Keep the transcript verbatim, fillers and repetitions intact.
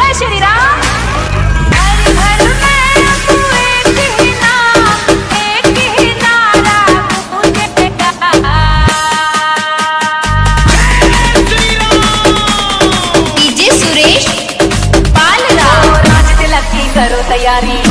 श्री राम। हर घर में अब एक ही नाम, एक ही नारा गूंजेगा। डीजे सुरेश पालरा। राज तिलक की करो तैयारी।